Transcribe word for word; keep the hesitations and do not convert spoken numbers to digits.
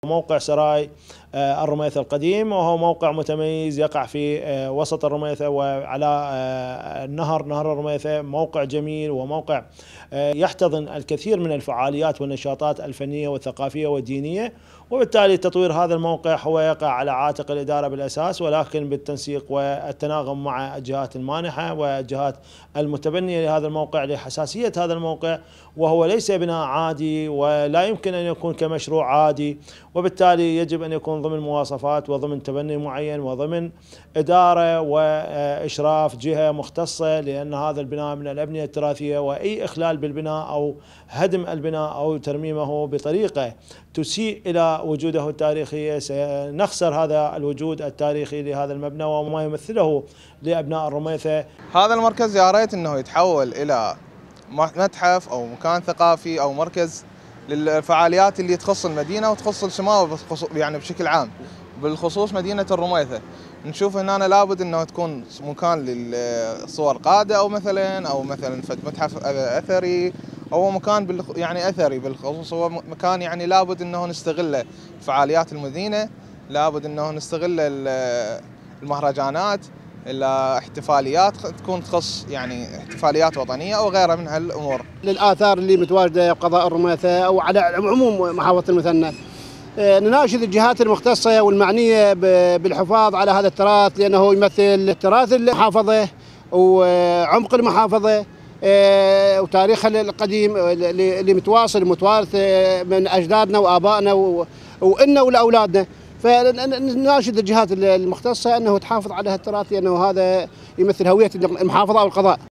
موقع سراي الرميثة القديم، وهو موقع متميز يقع في وسط الرميثة وعلى النهر نهر الرميثة. موقع جميل وموقع يحتضن الكثير من الفعاليات والنشاطات الفنية والثقافية والدينية، وبالتالي تطوير هذا الموقع هو يقع على عاتق الإدارة بالأساس، ولكن بالتنسيق والتناغم مع الجهات المانحة والجهات المتبنية لهذا الموقع لحساسية هذا الموقع، وهو ليس بناء عادي ولا يمكن أن يكون كمشروع عادي، وبالتالي يجب أن يكون ضمن مواصفات وضمن تبني معين وضمن إدارة وإشراف جهة مختصة، لأن هذا البناء من الأبنية التراثية، وأي إخلال بالبناء أو هدم البناء أو ترميمه بطريقة تسيء إلى وجوده التاريخي سنخسر هذا الوجود التاريخي لهذا المبنى وما يمثله لأبناء الرميثة. هذا المركز يا ريت أنه يتحول إلى متحف أو مكان ثقافي أو مركز للفعاليات اللي تخص المدينة وتخص الشمال يعني بشكل عام، بالخصوص مدينة الرميثة. نشوف هنا لابد انه تكون مكان للصور قادة او مثلا او مثلا متحف اثري او مكان يعني اثري بالخصوص، هو مكان يعني لابد انه نستغله فعاليات المدينة، لابد انه نستغل المهرجانات، الاحتفاليات تكون تخص يعني احتفاليات وطنية أو غيرها من هالأمور. للآثار اللي متواجدة بقضاء الرميثة أو على عموم محافظة المثنى، نناشد الجهات المختصة والمعنية بالحفاظ على هذا التراث، لأنه يمثل تراث المحافظة وعمق المحافظة وتاريخها القديم اللي متواصل متوارث من أجدادنا وآبائنا وإلنا ولأولادنا. فنناشد الجهات المختصة أنه تحافظ على هالتراث، لأنه هذا يمثل هوية المحافظة أو القضاء.